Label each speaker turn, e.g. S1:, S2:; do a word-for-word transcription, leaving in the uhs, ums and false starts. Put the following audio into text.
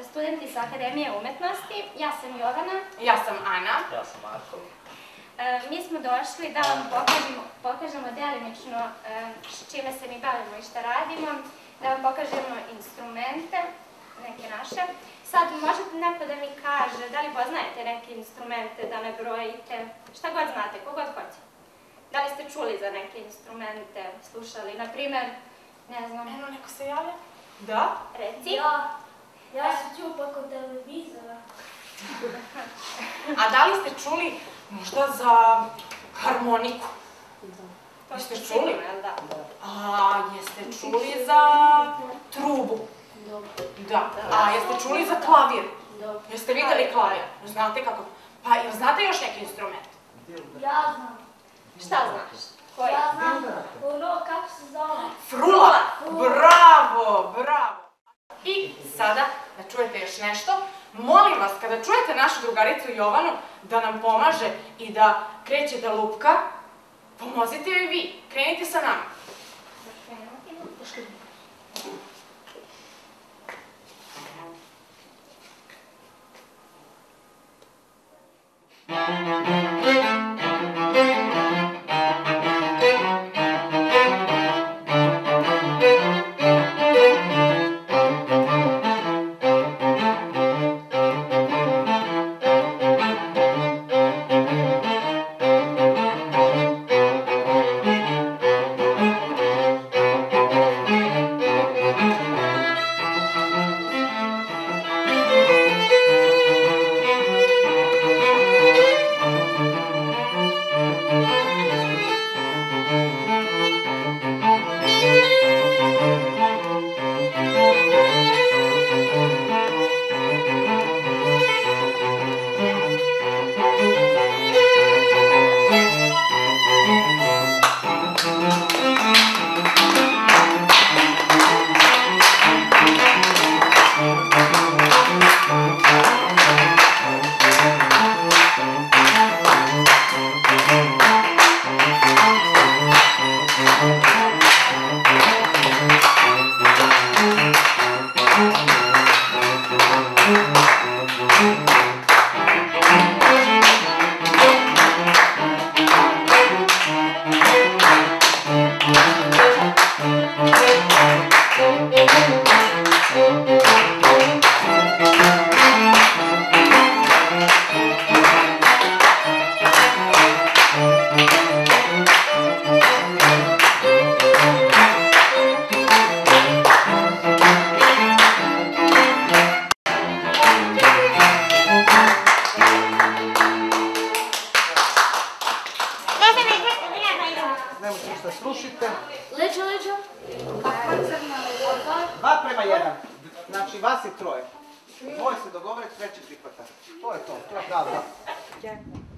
S1: studenti sa Akademije umetnosti. Ja sam Jovana.
S2: Ja sam Ana.
S3: Ja sam Marko.
S1: Mi smo došli da vam pokažemo delimično s čime se mi bavimo i šta radimo, da vam pokažemo instrumente, neke naše. Sad, možete neko da mi kaže da li poznajete neke instrumente, da ne brojite, šta god znate, kogod hoće. Da li ste čuli za neke instrumente, slušali, na primer, ne znam...
S2: Eno, neko se javlja? Da?
S1: Reci.
S4: Ja. Ja sam čuo preko televizora.
S2: A da li ste čuli možda za harmoniku?
S1: To
S2: ste
S1: ste
S2: čuli?
S1: sigurno, jel da?
S2: A jeste čuli za trubu? Da. A jeste čuli za klavir? Jeste videli klavir? Znate kako? Pa jel znate još neki instrument?
S4: Ja znam.
S1: Šta znaš? Koji?
S4: Ja znam ono kako se zove.
S2: Frula! Bravo, bravo! I sada, da čujete još nešto, molim vas, kada čujete našu drugaricu Jovanu da nam pomaže i da kreće da lupka, pomozite joj vi, krenite sa nama.
S5: Nemojte ništa srušite.
S4: Leđo, leđo.
S5: Dva prema jedan. Znači, vas je troje. Dvoje se dogovore, treći prihvata. To je to, to je pravda.